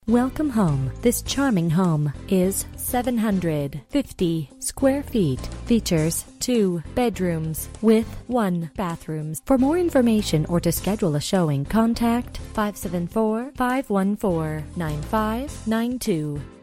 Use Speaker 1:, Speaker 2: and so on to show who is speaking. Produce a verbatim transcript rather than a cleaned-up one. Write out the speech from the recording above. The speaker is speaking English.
Speaker 1: Welcome home. This charming home is seven hundred fifty square feet. Features two bedrooms with one bathroom. For more information or to schedule a showing, contact five seven four, five one four, nine five nine two.